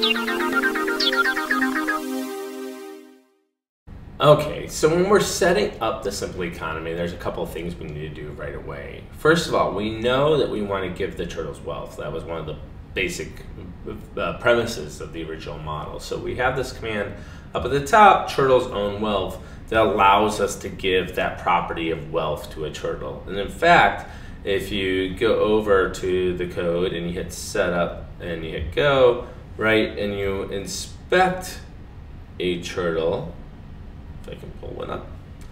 Okay, so when we're setting up the simple economy, there's a couple of things we need to do right away. First of all, we know that we want to give the turtles wealth. That was one of the basic premises of the original model. So we have this command up at the top, turtles own wealth, that allows us to give that property of wealth to a turtle. And in fact, if you go over to the code and you hit setup and you hit go, right, and you inspect a turtle, if I can pull one up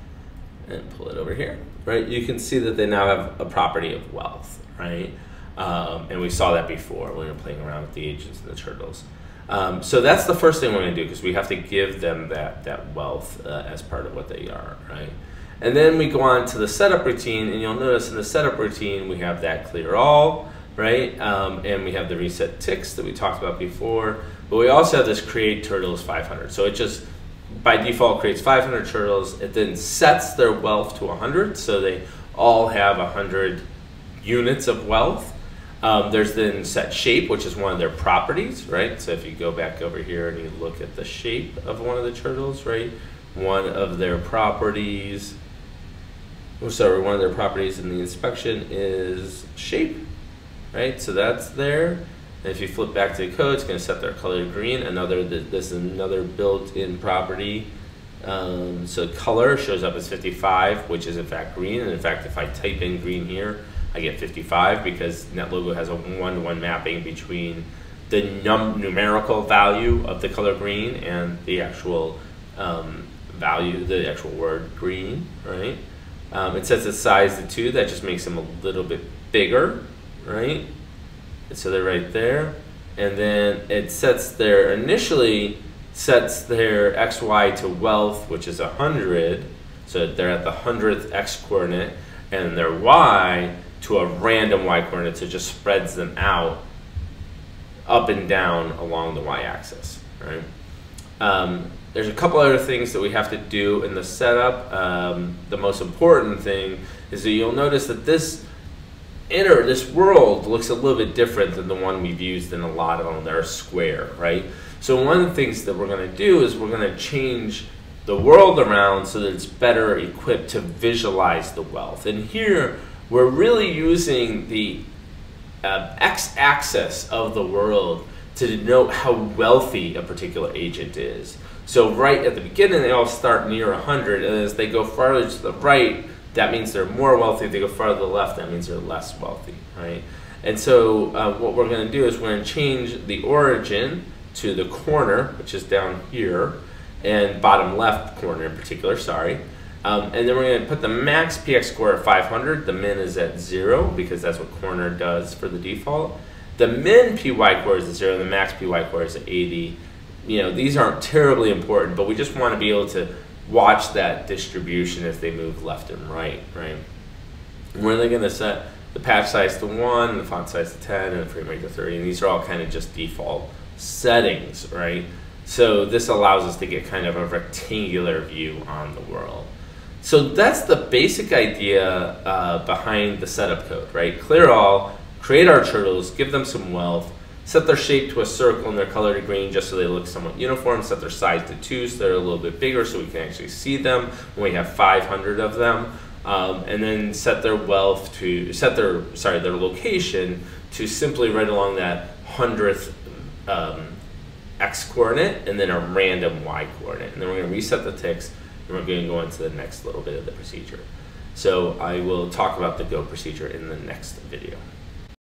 and pull it over here, right, you can see that they now have a property of wealth, right? And we saw that before when we were playing around with the agents and the turtles. So that's the first thing we're going to do, because we have to give them that wealth as part of what they are, right? And then we go on to the setup routine, and you'll notice in the setup routine we have that clear all, right? And we have the reset ticks that we talked about before, but we also have this create turtles 500. So it just by default creates 500 turtles. It then sets their wealth to 100, so they all have 100 units of wealth. There's then set shape, which is one of their properties, right? So if you go back over here and you look at the shape of one of the turtles, right? One of their properties in the inspection is shape, right? So that's there. And if you flip back to the code, it's going to set their color to green. This is another built-in property. So color shows up as 55, which is in fact green. And in fact, if I type in green here, I get 55 because Netlogo has a one-to-one mapping between the numerical value of the color green and the actual value, the actual word green, right? It sets its size to 2. That just makes them a little bit bigger, right? So they're right there, and then it initially sets their XY to wealth, which is 100, so they're at the 100th X coordinate, and their Y to a random Y coordinate, so it just spreads them out up and down along the Y axis, right? There's a couple other things that we have to do in the setup. The most important thing is that you'll notice that this world looks a little bit different than the one we've used in a lot of them. They're square, right? So one of the things that we're going to do is we're going to change the world around so that it's better equipped to visualize the wealth. And here we're really using the x-axis of the world to denote how wealthy a particular agent is. So right at the beginning, they all start near 100, and as they go farther to the right, that means they're more wealthy. If they go farther to the left, that means they're less wealthy, right? And so what we're going to do is we're going to change the origin to the corner, which is down here, and bottom left corner in particular, sorry. And then we're going to put the max PX score at 500. The min is at 0 because that's what corner does for the default. The min PY score is at 0, and the max PY score is at 80. You know, these aren't terribly important, but we just want to be able to watch that distribution as they move left and right, right? We're then going to set the patch size to 1, the font size to 10, and the frame rate to 30, and these are all kind of just default settings, right? So this allows us to get kind of a rectangular view on the world. So that's the basic idea behind the setup code, right? Clear all, create our turtles, give them some wealth, set their shape to a circle and their color to green just so they look somewhat uniform, set their size to 2 so they're a little bit bigger so we can actually see them when we have 500 of them, and then set their wealth to, their location to simply right along that 100th X coordinate and then a random Y coordinate. And then we're going to reset the ticks and we're going to go into the next little bit of the procedure. So I will talk about the go procedure in the next video.